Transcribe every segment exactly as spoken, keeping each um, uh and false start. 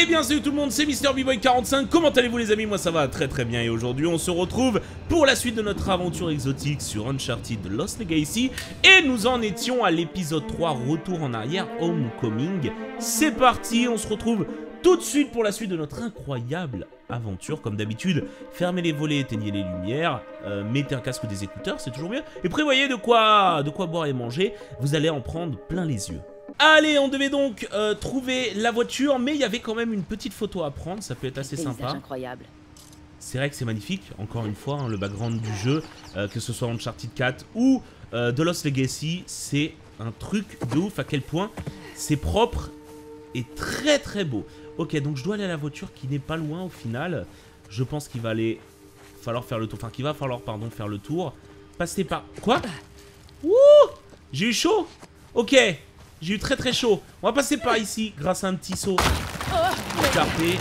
bien salut tout le monde, c'est Mister B Boy quarante-cinq, comment allez-vous les amis? Moi ça va très très bien et aujourd'hui on se retrouve pour la suite de notre aventure exotique sur Uncharted Lost Legacy. Et nous en étions à l'épisode trois, retour en arrière, Homecoming. C'est parti, on se retrouve tout de suite pour la suite de notre incroyable aventure. Comme d'habitude, fermez les volets, éteignez les lumières, euh, mettez un casque ou des écouteurs, c'est toujours mieux. Et prévoyez de quoi, de quoi boire et manger, vous allez en prendre plein les yeux. Allez, on devait donc euh, trouver la voiture, mais il y avait quand même une petite photo à prendre, ça peut être assez sympa. Incroyable. C'est vrai que c'est magnifique, encore une fois, hein, le background du jeu, euh, que ce soit Uncharted quatre ou euh, The Lost Legacy, c'est un truc de ouf à quel point c'est propre et très très beau. Ok, donc je dois aller à la voiture qui n'est pas loin au final. Je pense qu'il va aller falloir faire le tour, enfin qu'il va falloir, pardon, faire le tour. Passer par... Quoi? Ouh! J'ai eu chaud. Ok. J'ai eu très très chaud. On va passer par ici grâce à un petit saut. Écarté.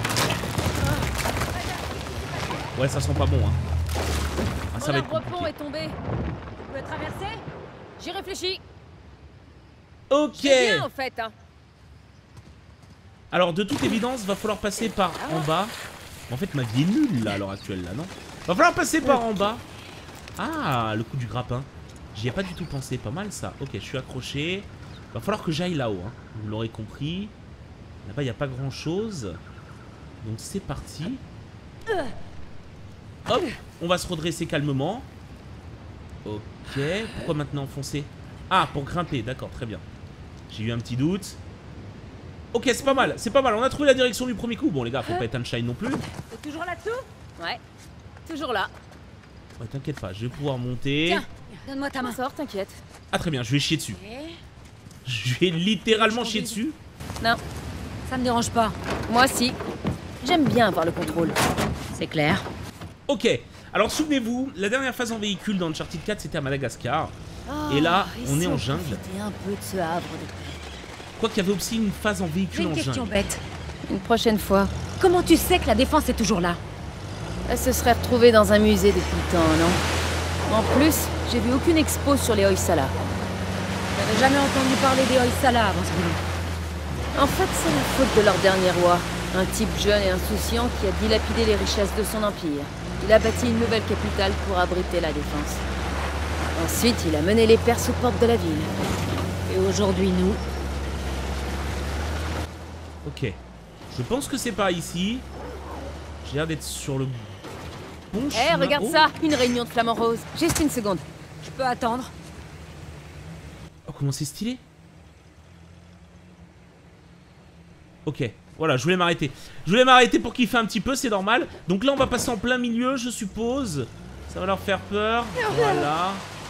Ouais, ça sent pas bon. Hein. Ah, ça va être compliqué. Le pont est tombé. On peut traverser? J'y réfléchis. Ok. Bien en fait. Hein. Alors de toute évidence, va falloir passer par en bas. En fait, ma vie est nulle là à l'heure actuelle là, non? Va falloir passer par en bas. Ah, le coup du grappin. J'y ai pas du tout pensé. Pas mal ça. Ok, je suis accroché. Va falloir que j'aille là-haut, hein. Vous l'aurez compris. Là-bas, il n'y a pas grand-chose. Donc, c'est parti. Hop, on va se redresser calmement. Ok, pourquoi maintenant enfoncer? Ah, pour grimper, d'accord, très bien. J'ai eu un petit doute. Ok, c'est pas mal, c'est pas mal. On a trouvé la direction du premier coup. Bon, les gars, faut pas être un shine non plus. T'es toujours là-dessous? Ouais, toujours là. Ouais, t'inquiète pas, je vais pouvoir monter. Tiens, donne-moi ta main. Sors, t'inquiète. Ah, très bien, je vais chier dessus. Je vais littéralement chier dessus. Non, ça me dérange pas. Moi si. J'aime bien avoir le contrôle. C'est clair. Ok, alors souvenez-vous, la dernière phase en véhicule dans Uncharted quatre, c'était à Madagascar. Oh, et là, on est en jungle. Un peu de ce havre de... Quoi qu'il y avait aussi une phase en véhicule en jungle. J'ai une question bête. Une prochaine fois. Comment tu sais que la défense est toujours là? Elle se serait retrouvée dans un musée depuis le temps, non? En plus, j'ai vu aucune expo sur les Hoysala. J'avais jamais entendu parler des Hoysala avant ce boulot. En fait, c'est la faute de leur dernier roi. Un type jeune et insouciant qui a dilapidé les richesses de son empire. Il a bâti une nouvelle capitale pour abriter la défense. Ensuite, il a mené les Perses aux portes de la ville. Et aujourd'hui, nous... Ok. Je pense que c'est pas ici. J'ai l'air d'être sur le bon hey, chemin. Regarde oh. ça, une réunion de flamants roses. Juste une seconde. Je peux attendre. Oh, comment c'est stylé. Ok, voilà, je voulais m'arrêter. Je voulais m'arrêter pour kiffer un petit peu, c'est normal. Donc là, on va passer en plein milieu, je suppose. Ça va leur faire peur. Voilà.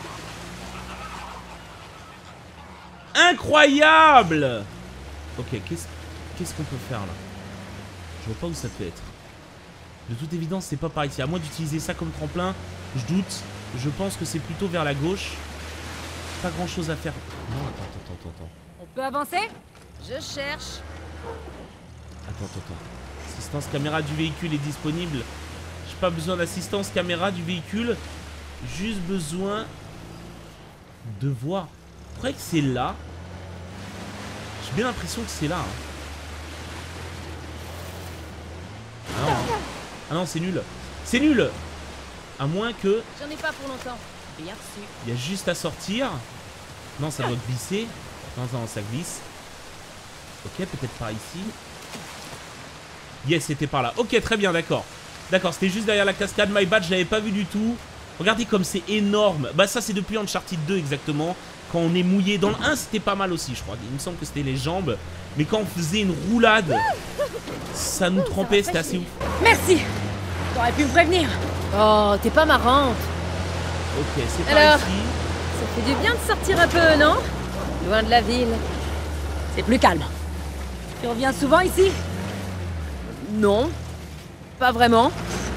Incroyable. Ok, qu'est-ce qu'est-ce qu'on peut faire là? Je vois pas où ça peut être. De toute évidence, c'est pas par ici. À moins d'utiliser ça comme tremplin, je doute. Je pense que c'est plutôt vers la gauche. Pas grand chose à faire. Non, attends, attends, attends, attends. On peut avancer? Je cherche. Attends, attends, attends. Assistance caméra du véhicule est disponible. J'ai pas besoin d'assistance caméra du véhicule. Juste besoin de voir. Je crois que c'est là. J'ai bien l'impression que c'est là. Hein. Ah non, hein. Ah non, c'est nul. C'est nul. À moins que... J'en ai pas pour longtemps. Bien reçu. Il y a juste à sortir. Non, ça doit glisser. Non, non, ça glisse. Ok, peut-être par ici. Yes, c'était par là. Ok, très bien, d'accord. D'accord, c'était juste derrière la cascade. My bad, je l'avais pas vu du tout. Regardez comme c'est énorme. Bah ça, c'est depuis Uncharted deux exactement. Quand on est mouillé. Dans le un, c'était pas mal aussi, je crois. Il me semble que c'était les jambes. Mais quand on faisait une roulade, ça nous trempait, c'était assez ouf. Merci. T'aurais pu me prévenir. Oh, t'es pas marrante. Ok, c'est par Alors, ici. Ça fait du bien de sortir un peu, non? Loin de la ville. C'est plus calme. Tu reviens souvent ici? Non. Pas vraiment.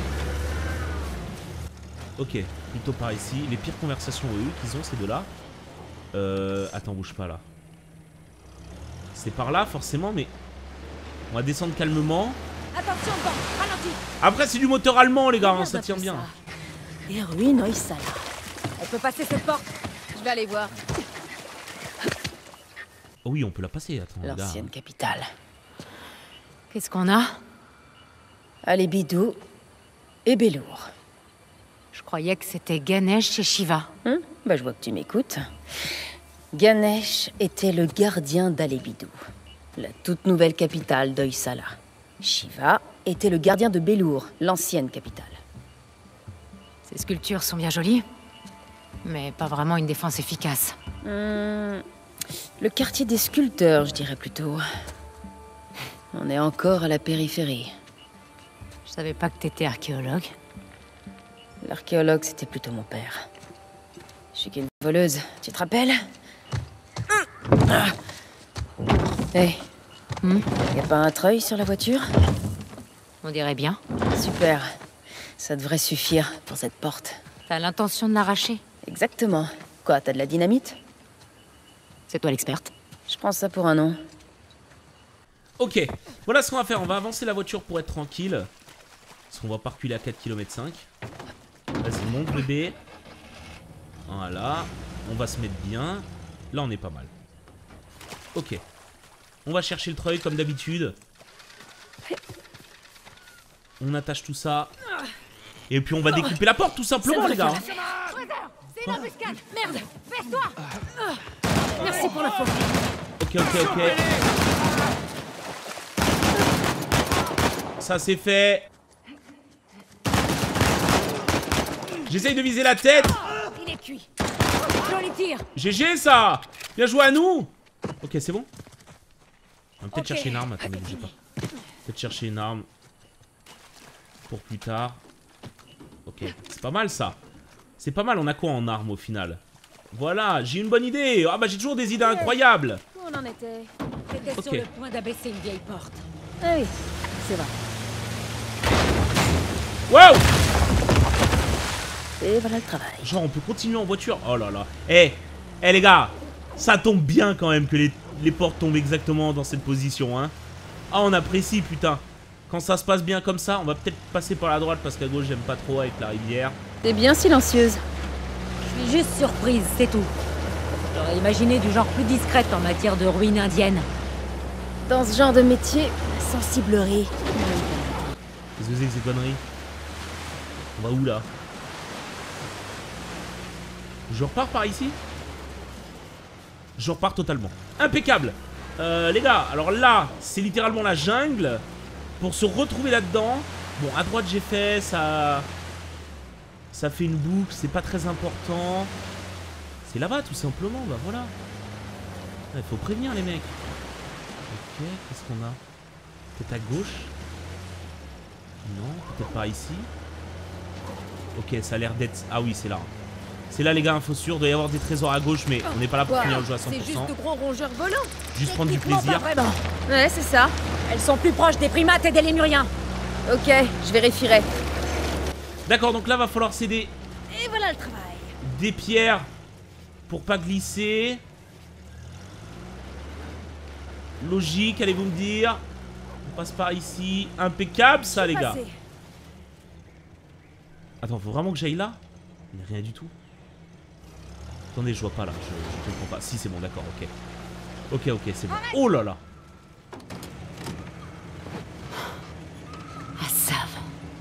Ok, plutôt par ici. Les pires conversations eux qu'ils ont, ces deux-là. Euh... Attends, bouge pas là. C'est par là, forcément, mais... On va descendre calmement. Attention, bon, ralenti. Après, c'est du moteur allemand, les gars, hein, ça tient bien. Les ruines Hoysala. On peut passer cette porte. Je vais aller voir. Oh oui, on peut la passer, attends. L'ancienne capitale. Qu'est-ce qu'on a? Alébidou et Bellour. Je croyais que c'était Ganesh et Shiva. Hum, bah je vois que tu m'écoutes. Ganesh était le gardien d'Alébidou, la toute nouvelle capitale d'Hoysala. Shiva était le gardien de Bellour, l'ancienne capitale. Ces sculptures sont bien jolies, mais pas vraiment une défense efficace. Hum, le quartier des sculpteurs, je dirais plutôt. On est encore à la périphérie. Je savais pas que t'étais archéologue. L'archéologue, c'était plutôt mon père. Je suis qu'une voleuse, tu te rappelles? Hé, hey. hmm? Y a pas un treuil sur la voiture? On dirait bien. Super. Ça devrait suffire pour cette porte. T'as l'intention de l'arracher? Exactement. Quoi, t'as de la dynamite? C'est toi l'experte. Je prends ça pour un nom. Ok, voilà ce qu'on va faire. On va avancer la voiture pour être tranquille. Parce qu'on va pas reculer à quatre kilomètres cinq. Vas-y, monte bébé. Voilà. On va se mettre bien. Là, on est pas mal. Ok. On va chercher le treuil comme d'habitude. On attache tout ça. Et puis on va découper la porte tout simplement, les gars. C'est une embuscade. Merde, baisse-toi. Merci pour l'info. Ok, ok, ok. Ça c'est fait. J'essaye de viser la tête. Il est cuit. Joli tir. G G ça. Bien joué à nous. Ok, c'est bon. On va peut-être okay. chercher une arme. Attendez, bougez pas. Peut-être chercher une arme. Pour plus tard. Ok, c'est pas mal ça. C'est pas mal, on a quoi en arme au final? Voilà, j'ai une bonne idée. Ah bah j'ai toujours des idées incroyables. Où on en était? T'étais okay. sur le point d'abaisser une vieille porte. Ah oui, c'est vrai. Wow! Et voilà le travail. Genre on peut continuer en voiture. Oh là là. Eh, hey, hey, les gars, ça tombe bien quand même que les, les portes tombent exactement dans cette position, hein. Ah, on apprécie, putain. Quand ça se passe bien comme ça, on va peut-être passer par la droite parce qu'à gauche j'aime pas trop avec la rivière. T'es bien silencieuse. Je suis juste surprise, c'est tout. J'aurais imaginé du genre plus discrète en matière de ruines indiennes. Dans ce genre de métier, la sensiblerie. Qu'est-ce que c'est que ces conneries? On va où là? Je repars par ici? Je repars totalement. Impeccable. euh, Les gars, alors là, c'est littéralement la jungle. Pour se retrouver là-dedans. Bon, à droite j'ai fait, ça... Ça fait une boucle, c'est pas très important. C'est là-bas tout simplement, bah voilà. Il faut prévenir les mecs. Ok, qu'est-ce qu'on a? Peut-être à gauche? Non, peut-être pas ici. Ok, ça a l'air d'être... Ah oui, c'est là. C'est là les gars, info sûr, il doit y avoir des trésors à gauche, mais on n'est pas là pour wow, finir le jeu à cent pour cent. C'est juste de gros rongeurs volants. Juste prendre du plaisir. Ouais, c'est ça. Elles sont plus proches des primates et des lémuriens. Ok, je vérifierai. D'accord, donc là va falloir céder. Et voilà le travail. Des pierres pour pas glisser. Logique, allez-vous me dire. On passe par ici. Impeccable ça les gars. Attends, faut vraiment que j'aille là? Il n'y a rien du tout. Attendez, je vois pas là, je, je comprends pas. Si, c'est bon, d'accord, ok. Ok, ok, c'est bon. Oh là là. Assav.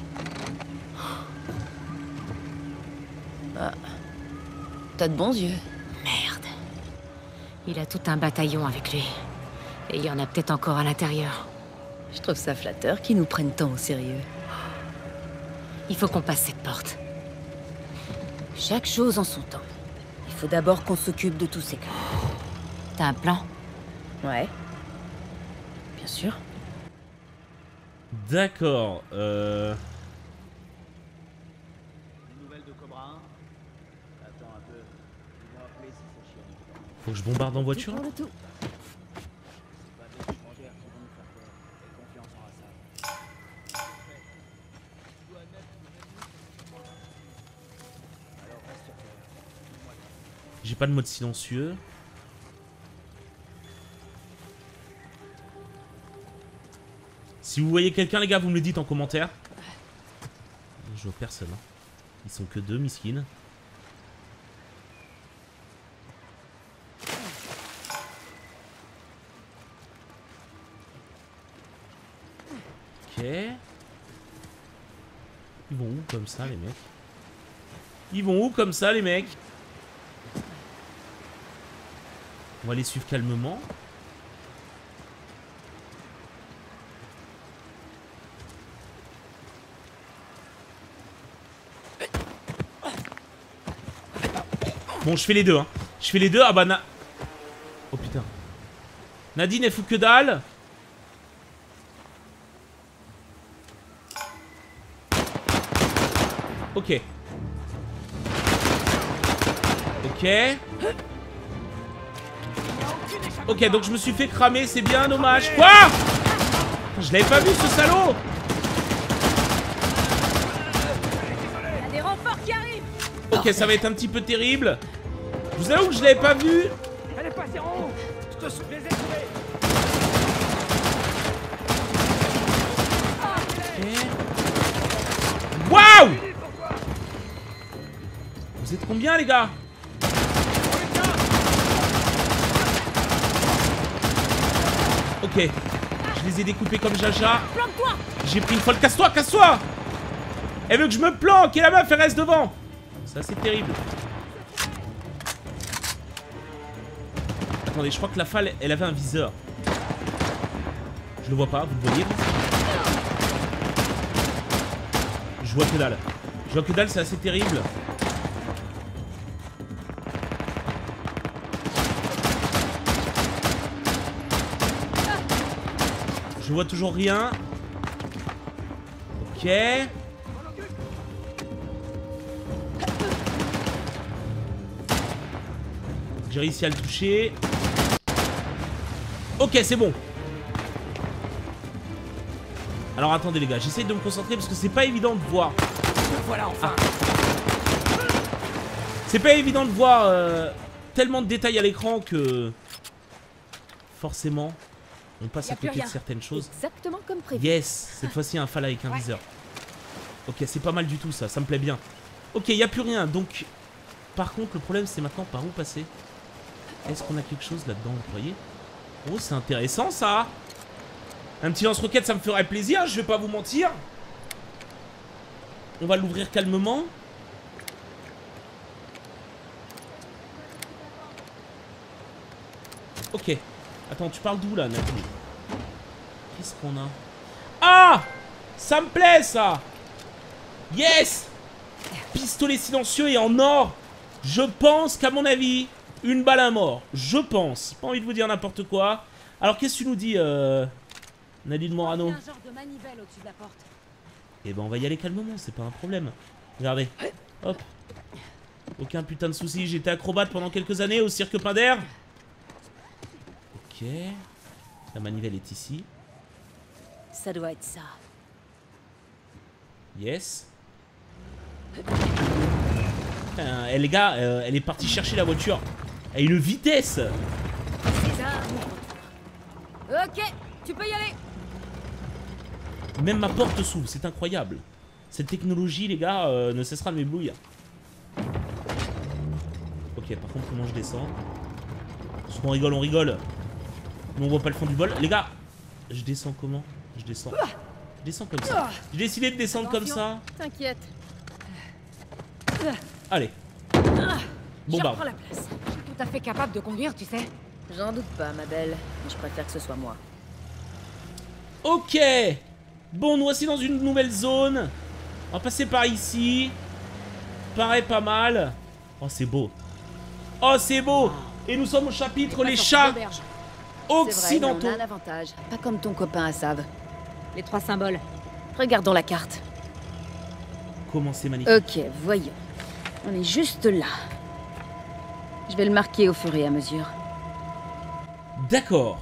Ah. T'as de bons yeux. Merde. Il a tout un bataillon avec lui. Et il y en a peut-être encore à l'intérieur. Je trouve ça flatteur qu'ils nous prennent tant au sérieux. Il faut qu'on passe cette porte. Chaque chose en son temps. Il faut d'abord qu'on s'occupe de tous ces cas. T'as un plan? Ouais. Bien sûr. D'accord. Euh... Faut que je bombarde en voiture? J'ai pas de mode silencieux. Si vous voyez quelqu'un, les gars, vous me le dites en commentaire. Je vois personne. Hein. Ils sont que deux, miskines. comme ça les mecs? Ils vont où comme ça les mecs? On va les suivre calmement. Bon, je fais les deux, hein. Je fais les deux. Ah bah, na... Oh putain. Nadine, elle fout que dalle. Ok. Ok. Ok, donc je me suis fait cramer, c'est bien dommage. Quoi? Je l'avais pas vu ce salaud. Il y a des renforts qui arrivent. Ok, ça va être un petit peu terrible. Je vous avoue que je l'avais pas vu. Elle est passée en haut. Je te les ai trouvés. Waouh! Vous êtes combien les gars? Ok, je les ai découpés comme Jaja. J'ai pris une folle. Casse-toi, casse-toi! Elle veut que je me planque et la meuf elle reste devant. Ça c'est terrible. Attendez, je crois que la falle elle avait un viseur. Je le vois pas, vous le voyez? Je vois que dalle. Je vois que dalle, c'est assez terrible. Je vois toujours rien. Ok. J'ai réussi à le toucher. Ok, c'est bon. Alors attendez les gars, j'essaye de me concentrer parce que c'est pas évident de voir. Voilà enfin. Ah. C'est pas évident de voir euh, tellement de détails à l'écran que forcément on passe à côté de certaines choses. Exactement comme prévu. Yes, cette fois-ci un fall avec un viseur. Ok, c'est pas mal du tout ça, ça me plaît bien. Ok, il n'y a plus rien, donc par contre le problème c'est maintenant par où passer. Est-ce qu'on a quelque chose là-dedans, vous voyez? Oh, c'est intéressant ça. Un petit lance-roquette, ça me ferait plaisir, je vais pas vous mentir. On va l'ouvrir calmement. Ok. Attends, tu parles d'où là, Nathalie? Qu'est-ce qu'on a? Ah! Ça me plaît ça! Yes! Pistolet silencieux et en or. Je pense qu'à mon avis, une balle à mort. Je pense. Pas envie de vous dire n'importe quoi. Alors qu'est-ce que tu nous dis euh... Nadine Morano? Eh ben on va y aller calmement, c'est pas un problème. Regardez, hop. Aucun putain de souci, j'étais acrobate pendant quelques années au cirque Pinder. Ok. La manivelle est ici. Ça doit être ça. Yes. Euh, eh, les gars, euh, elle est partie chercher la voiture. Elle a une vitesse. Ok, tu peux y aller. Même ma porte s'ouvre, c'est incroyable. Cette technologie, les gars, euh, ne cessera de m'éblouir. Ok, par contre, comment je descends? Parce qu'on rigole, on rigole. Mais on voit pas le fond du bol. Les gars, je descends comment? Je descends. Je descends comme ça. J'ai décidé de descendre comme ça. T'inquiète. Allez. Bon bah. Je reprends la place. Je suis tout à fait capable de conduire, tu sais. J'en doute pas, ma belle. Mais je préfère que ce soit moi. Ok. Bon, nous voici dans une nouvelle zone. On va passer par ici. Paraît pas mal. Oh, c'est beau. Oh, c'est beau. Et nous sommes au chapitre les chats occidentaux. C'est vrai, mais on a un avantage. Pas comme ton copain Assav. Les trois symboles. Regardons la carte. Comment c'est magnifique. Ok, voyons. On est juste là. Je vais le marquer au fur et à mesure. D'accord.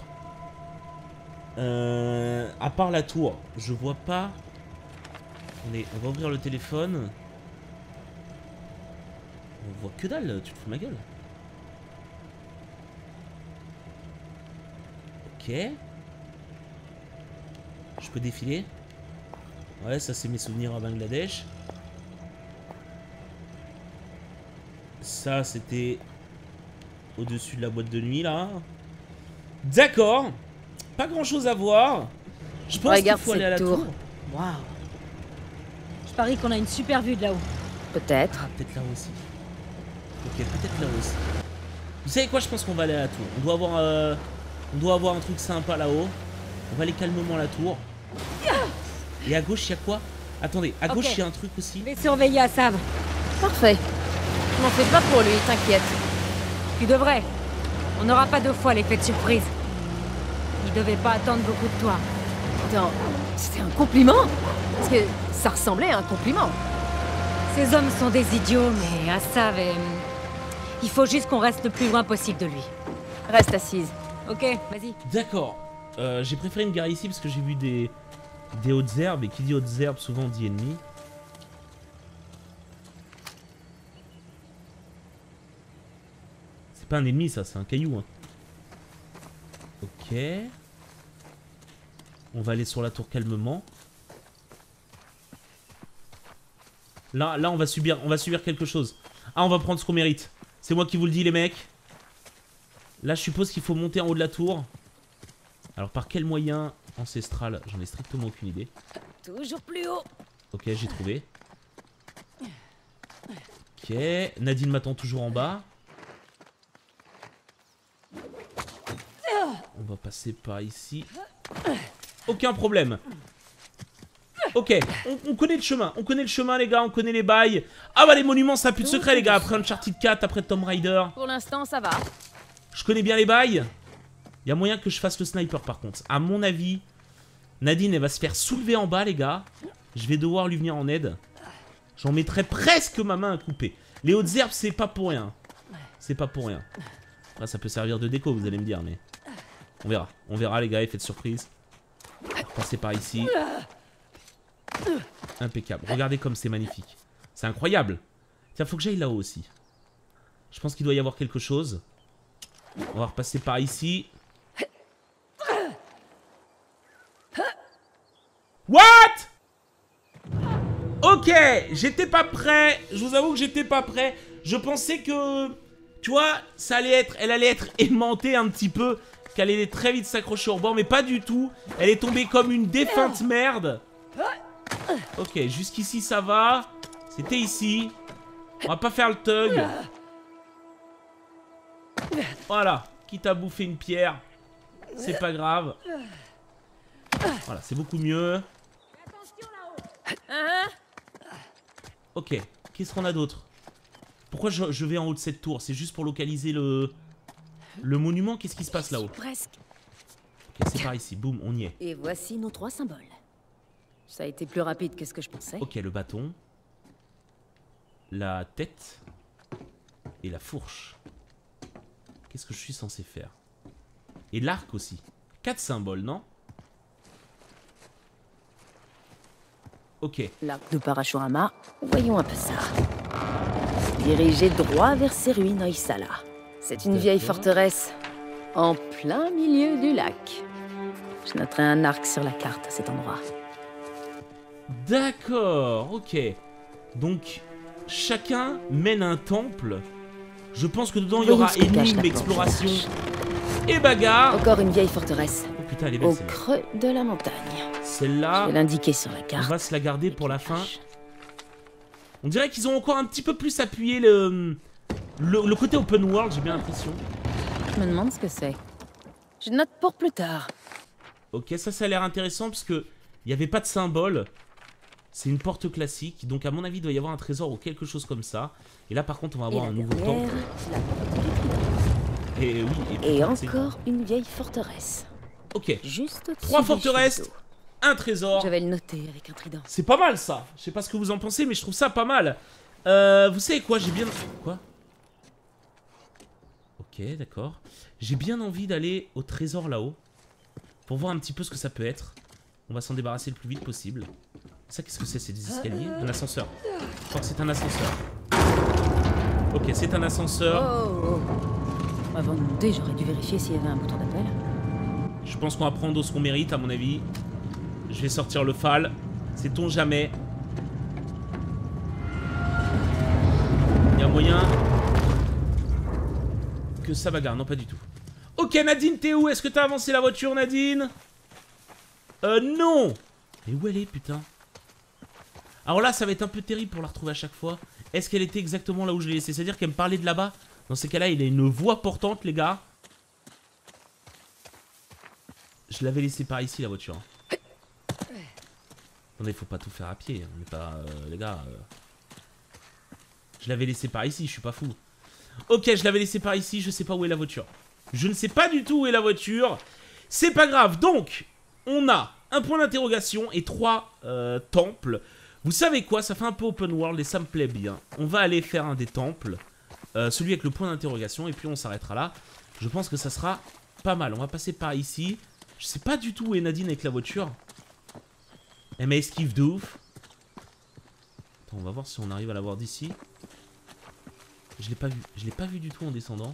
Euh, à part la tour, je vois pas. Attendez, on va ouvrir le téléphone. On voit que dalle, tu te fous de ma gueule. Ok. Je peux défiler. Ouais, ça c'est mes souvenirs à Bangladesh. Ça c'était au-dessus de la boîte de nuit là. D'accord. Pas grand chose à voir. Je pense qu'il faut aller à la tour. Waouh. parie qu'on a une super vue de là-haut. Peut-être. Ah, peut-être là-haut aussi. Ok, peut-être là-haut aussi. Vous savez quoi, je pense qu'on va aller à la tour. On doit avoir, euh, on doit avoir un truc sympa là-haut. On va aller calmement à la tour. Et à gauche, il y a quoi? Attendez, à gauche, il Ok. y a un truc aussi. Je vais surveiller Assav. Parfait. Je m'en fais pas pour lui, t'inquiète. Tu devrais. On n'aura pas deux fois l'effet de surprise. Il devait pas attendre beaucoup de toi. Attends, c'était un compliment? Parce que ça ressemblait à un compliment. Ces hommes sont des idiots, mais Assav est... Il faut juste qu'on reste le plus loin possible de lui. Reste assise. Ok, vas-y. D'accord. Euh, j'ai préféré me garer ici parce que j'ai vu des, des hautes herbes. Et qui dit hautes herbes, souvent dit ennemi. C'est pas un ennemi, ça, c'est un caillou. Hein. Ok. On va aller sur la tour calmement. Là, là on, va subir, on va subir quelque chose. Ah, on va prendre ce qu'on mérite. C'est moi qui vous le dis, les mecs. Là, je suppose qu'il faut monter en haut de la tour. Alors, par quel moyen ancestral? J'en ai strictement aucune idée. Toujours plus haut. Ok, j'ai trouvé. Ok, Nadine m'attend toujours en bas. On va passer par ici. Aucun problème. Ok, on, on connaît le chemin. On connaît le chemin, les gars. On connaît les bails. Ah bah, les monuments, ça a plus de secret, les gars. Après Uncharted quatre, après Tomb Raider. Pour l'instant, ça va. Je connais bien les bails. Il y a moyen que je fasse le sniper, par contre. À mon avis, Nadine, elle va se faire soulever en bas, les gars. Je vais devoir lui venir en aide. J'en mettrai presque ma main à couper. Les hautes herbes, c'est pas pour rien. C'est pas pour rien. Après, ça peut servir de déco, vous allez me dire, mais... On verra. On verra, les gars, effet de surprise. On va passer par ici. Impeccable. Regardez comme c'est magnifique. C'est incroyable. Tiens, faut que j'aille là-haut aussi. Je pense qu'il doit y avoir quelque chose. On va repasser par ici. What? Ok, j'étais pas prêt. Je vous avoue que j'étais pas prêt. Je pensais que... Tu vois, ça allait être... Elle allait être aimantée un petit peu. Qu'elle allait très vite s'accrocher au bord. Mais pas du tout. Elle est tombée comme une défunte merde. Ok, jusqu'ici ça va. C'était ici. On va pas faire le thug. Voilà. Quitte à bouffer une pierre. C'est pas grave. Voilà, c'est beaucoup mieux. Ok, qu'est-ce qu'on a d'autre? Pourquoi je, je vais en haut de cette tour? C'est juste pour localiser le... Le monument? Qu'est-ce qui se passe là-haut? Presque. Ok, c'est par ici. Boum, on y est. Et voici nos trois symboles. Ça a été plus rapide que ce que je pensais. Ok, le bâton. La tête. Et la fourche. Qu'est-ce que je suis censé faire? Et l'arc aussi. Quatre symboles, non? Ok. L'arc de Parashurama, voyons un peu ça. Dirigez droit vers ces ruines Oisala. C'est une vieille forteresse en plein milieu du lac. Je noterai un arc sur la carte à cet endroit. D'accord, ok. Donc, chacun mène un temple. Je pense que dedans, il y Voyons aura ce que cache la énigme, planche exploration de et bagarre. Encore une vieille forteresse, Oh putain, elle est au belle celle-là. creux de la montagne. Je Celle-là, vais l'indiquer sur la on carte. va se la garder pour la fin. On dirait qu'ils ont encore un petit peu plus appuyé le, le, le côté open world, j'ai bien l'impression. Je me demande ce que c'est. Je note pour plus tard. Ok, ça, ça a l'air intéressant parce que il n'y avait pas de symbole. C'est une porte classique, donc à mon avis, il doit y avoir un trésor ou quelque chose comme ça. Et là, par contre, on va avoir Et un la nouveau dernière, temple. la porte du Trident. Et oui, Et c'est- encore une vieille forteresse. Ok, Juste au-dessus trois des forteresses, chutes d'eau. un trésor. Je vais le noter avec un trident. C'est pas mal ça. Je sais pas ce que vous en pensez, mais je trouve ça pas mal. Euh, vous savez quoi, j'ai bien... Quoi? Ok, d'accord. J'ai bien envie d'aller au trésor là-haut. Pour voir un petit peu ce que ça peut être. On va s'en débarrasser le plus vite possible. Ça, qu'est-ce que c'est? C'est des escaliers? Un ascenseur. Je crois que c'est un ascenseur. Ok, c'est un ascenseur. Oh, oh. Avant de monter, j'aurais dû vérifier s'il y avait un bouton d'appel. Je pense qu'on va prendre ce qu'on mérite, à mon avis. Je vais sortir le fal. Sait-on jamais. Il y a moyen que ça bagarre. Non, pas du tout. Ok, Nadine, t'es où? Est-ce que t'as avancé la voiture, Nadine? Euh, non. Mais où elle est, putain? Alors là, ça va être un peu terrible pour la retrouver à chaque fois. Est-ce qu'elle était exactement là où je l'ai laissée? C'est-à-dire qu'elle me parlait de là-bas? Dans ces cas-là, il a une voix portante, les gars. Je l'avais laissée par ici, la voiture. Attendez, faut pas tout faire à pied. On est pas... Euh, les gars... Euh... Je l'avais laissée par ici, je suis pas fou. Ok, je l'avais laissée par ici, je sais pas où est la voiture. Je ne sais pas du tout où est la voiture. C'est pas grave. Donc, on a un point d'interrogation et trois euh, temples. Vous savez quoi? Ça fait un peu open world et ça me plaît bien. On va aller faire un des temples. Euh, celui avec le point d'interrogation. Et puis on s'arrêtera là. Je pense que ça sera pas mal. On va passer par ici. Je sais pas du tout où est Nadine avec la voiture. Elle m'a esquive de ouf. Attends, on va voir si on arrive à la voir d'ici. Je l'ai pas vu. Je l'ai pas vu du tout en descendant.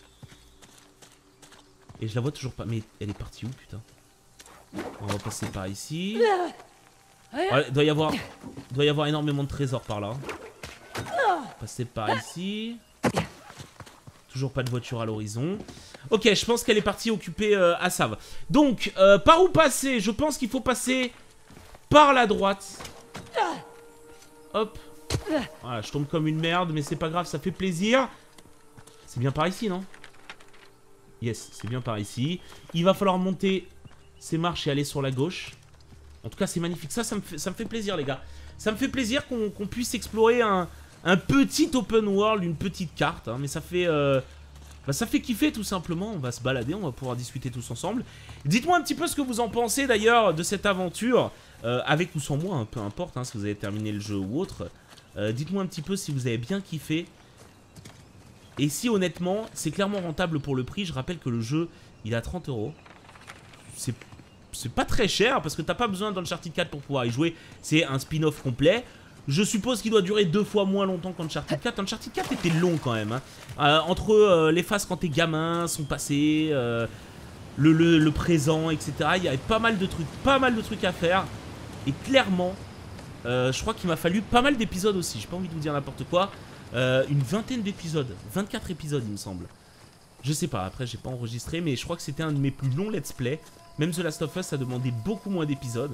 Et je la vois toujours pas. Mais elle est partie où, putain? On va passer par ici. Ouais, doit y avoir, doit y avoir énormément de trésors par là. Passer par ici. Toujours pas de voiture à l'horizon. Ok, je pense qu'elle est partie occuper euh, Assav. Donc, euh, par où passer? Je pense qu'il faut passer par la droite. Hop. Voilà, je tombe comme une merde, mais c'est pas grave, ça fait plaisir. C'est bien par ici, non? Yes, c'est bien par ici. Il va falloir monter ces marches et aller sur la gauche. En tout cas, c'est magnifique. Ça, ça me fait, ça me fait plaisir, les gars. Ça me fait plaisir qu'on qu'on puisse explorer un, un petit open world, une petite carte. Hein, mais ça fait, euh, bah, ça fait kiffer, tout simplement. On va se balader, on va pouvoir discuter tous ensemble. Dites-moi un petit peu ce que vous en pensez, d'ailleurs, de cette aventure. Euh, avec ou sans moi, hein, peu importe, hein, si vous avez terminé le jeu ou autre. Euh, Dites-moi un petit peu si vous avez bien kiffé. Et si, honnêtement, c'est clairement rentable pour le prix. Je rappelle que le jeu, il est à trente euros. C'est... C'est pas très cher parce que t'as pas besoin d'Uncharted quatre pour pouvoir y jouer. C'est un spin-off complet. Je suppose qu'il doit durer deux fois moins longtemps qu'Uncharted quatre. Uncharted quatre était long quand même. Hein. Euh, entre euh, les phases quand t'es gamin, son passé, euh, le, le, le présent, et cetera. Il y avait pas mal de trucs, pas mal de trucs à faire. Et clairement, euh, je crois qu'il m'a fallu pas mal d'épisodes aussi. J'ai pas envie de vous dire n'importe quoi. Euh, une vingtaine d'épisodes. vingt-quatre épisodes, il me semble. Je sais pas, après j'ai pas enregistré, mais je crois que c'était un de mes plus longs let's play. Même The Last of Us a demandé beaucoup moins d'épisodes.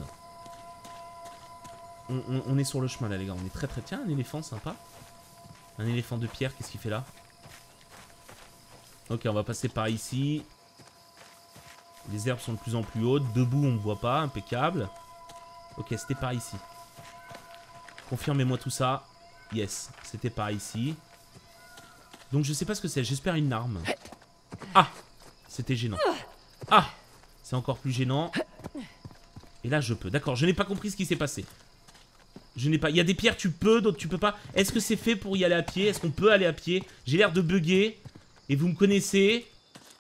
On, on, on est sur le chemin là, les gars. On est très très... Tiens, un éléphant sympa. Un éléphant de pierre, qu'est-ce qu'il fait là? Ok, on va passer par ici. Les herbes sont de plus en plus hautes. Debout, on ne voit pas. Impeccable. Ok, c'était par ici. Confirmez-moi tout ça. Yes, c'était par ici. Donc je sais pas ce que c'est. J'espère une arme. Ah! C'était gênant. Ah! C'est encore plus gênant. Et là, je peux. D'accord, je n'ai pas compris ce qui s'est passé. Je n'ai pas... Il y a des pierres, tu peux, d'autres tu peux pas. Est-ce que c'est fait pour y aller à pied? Est-ce qu'on peut aller à pied? J'ai l'air de bugger. Et vous me connaissez.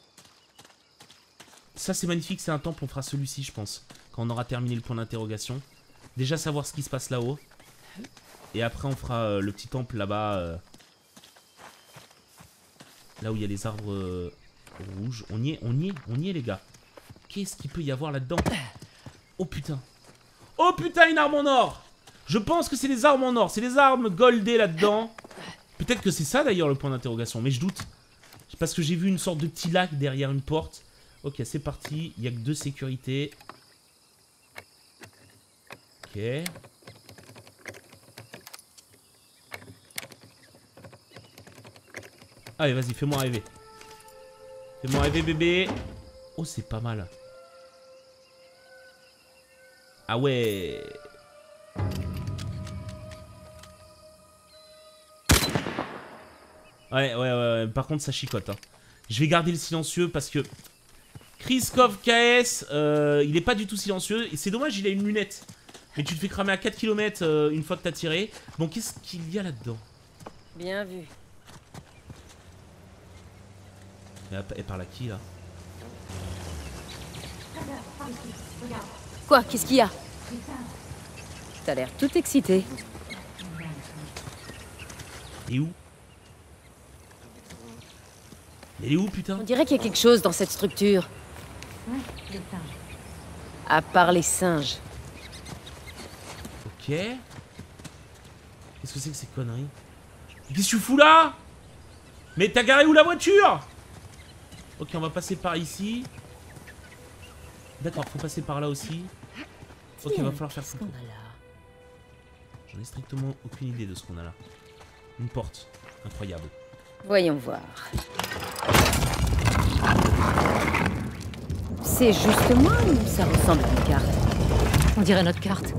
Ça, c'est magnifique. C'est un temple. On fera celui-ci, je pense. Quand on aura terminé le point d'interrogation. Déjà, savoir ce qui se passe là-haut. Et après, on fera euh, le petit temple là-bas. Euh... Là où il y a les arbres euh, rouges. On y est, on y est, on y est, les gars. Qu'est-ce qu'il peut y avoir là-dedans? Oh putain. Oh putain, une arme en or. Je pense que c'est des armes en or. C'est des armes goldées là-dedans. Peut-être que c'est ça d'ailleurs le point d'interrogation. Mais je doute. Parce que j'ai vu une sorte de petit lac derrière une porte. Ok, c'est parti. Il n'y a que deux sécurités. Ok. Allez, vas-y, fais-moi rêver. Fais-moi rêver, bébé. Oh, c'est pas mal. Ah ouais. Ouais, ouais, ouais, ouais. Par contre, ça chicote. Hein. Je vais garder le silencieux parce que... Kriskov K S, euh, il est pas du tout silencieux. Et c'est dommage, il a une lunette. Mais tu te fais cramer à quatre kilomètres euh, une fois que t'as tiré. Bon, qu'est-ce qu'il y a là-dedans? Bien vu. Et par là qui, là? Quoi? Qu'est-ce qu'il y a? T'as l'air tout excité. Et où? Elle est où, putain? On dirait qu'il y a quelque chose dans cette structure. À part les singes. Ok. Qu'est-ce que c'est que ces conneries? Qu'est-ce que tu fous là? Mais t'as garé où la voiture? Ok, on va passer par ici. D'accord, faut passer par là aussi. Ok, il va falloir faire fou. J'en ai strictement aucune idée de ce qu'on a là. Une porte. Incroyable. Voyons voir. C'est juste moi ou ça ressemble à une carte? On dirait notre carte.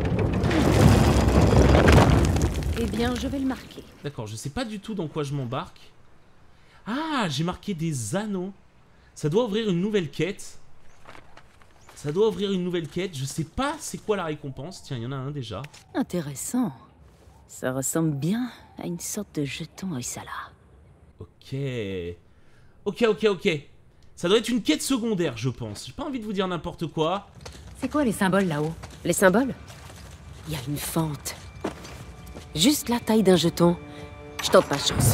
Eh bien, je vais le marquer. D'accord, je sais pas du tout dans quoi je m'embarque. Ah, j'ai marqué des anneaux. Ça doit ouvrir une nouvelle quête. Ça doit ouvrir une nouvelle quête. Je sais pas c'est quoi la récompense. Tiens, il y en a un déjà. Intéressant. Ça ressemble bien à une sorte de jeton Hoysala. Ok. Ok, ok, ok. Ça doit être une quête secondaire, je pense. J'ai pas envie de vous dire n'importe quoi. C'est quoi les symboles là-haut? Les symboles? Il y a une fente. Juste la taille d'un jeton. Je tente ma chance.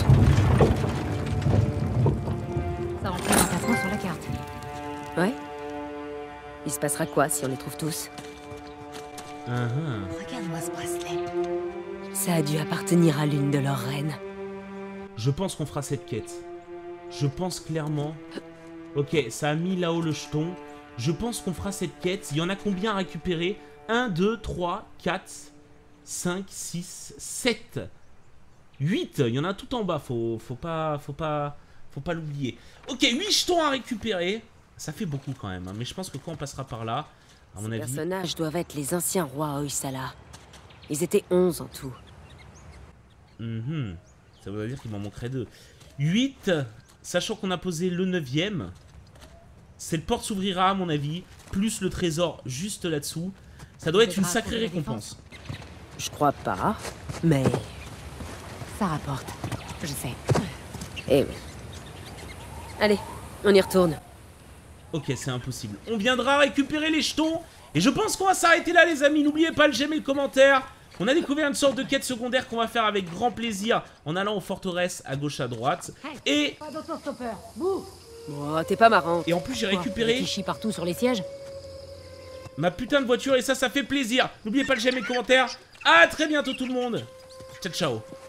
Ça remplit l'emplacement sur la carte. Ouais? Il se passera quoi si on les trouve tous? Uh -huh. Regarde-moi ce bracelet. Ça a dû appartenir à l'une de leurs reines. Je pense qu'on fera cette quête. Je pense clairement... Ok, ça a mis là-haut le jeton. Je pense qu'on fera cette quête. Il y en a combien à récupérer? un, deux, trois, quatre, cinq, six, sept, huit. Il y en a tout en bas. Faut, faut pas... Faut pas... Faut pas l'oublier. Ok, huit jetons à récupérer. Ça fait beaucoup quand même. Hein, mais je pense que quand on passera par là, à mon Ces avis... personnages doivent être les anciens rois Hoysala. Ils étaient onze en tout. Mm-hmm. Ça veut dire qu'il m'en manquerait deux. huit, sachant qu'on a posé le neuvième. Cette porte s'ouvrira à mon avis, plus le trésor juste là-dessous. Ça doit être une sacrée récompense. Je crois pas, mais... Ça rapporte. Je sais. Eh oui. Allez, on y retourne. Ok, c'est impossible. On viendra récupérer les jetons. Et je pense qu'on va s'arrêter là, les amis. N'oubliez pas le j'aime et le commentaire. On a découvert une sorte de quête secondaire qu'on va faire avec grand plaisir en allant aux forteresses à gauche à droite. Et... Pas d'autostoppeur. Bouh. Oh, t'es pas marrant. Et en plus, j'ai récupéré... Qui chie partout sur les sièges. Ma putain de voiture et ça, ça fait plaisir. N'oubliez pas le j'aime et le commentaire. À très bientôt tout le monde. Ciao, ciao.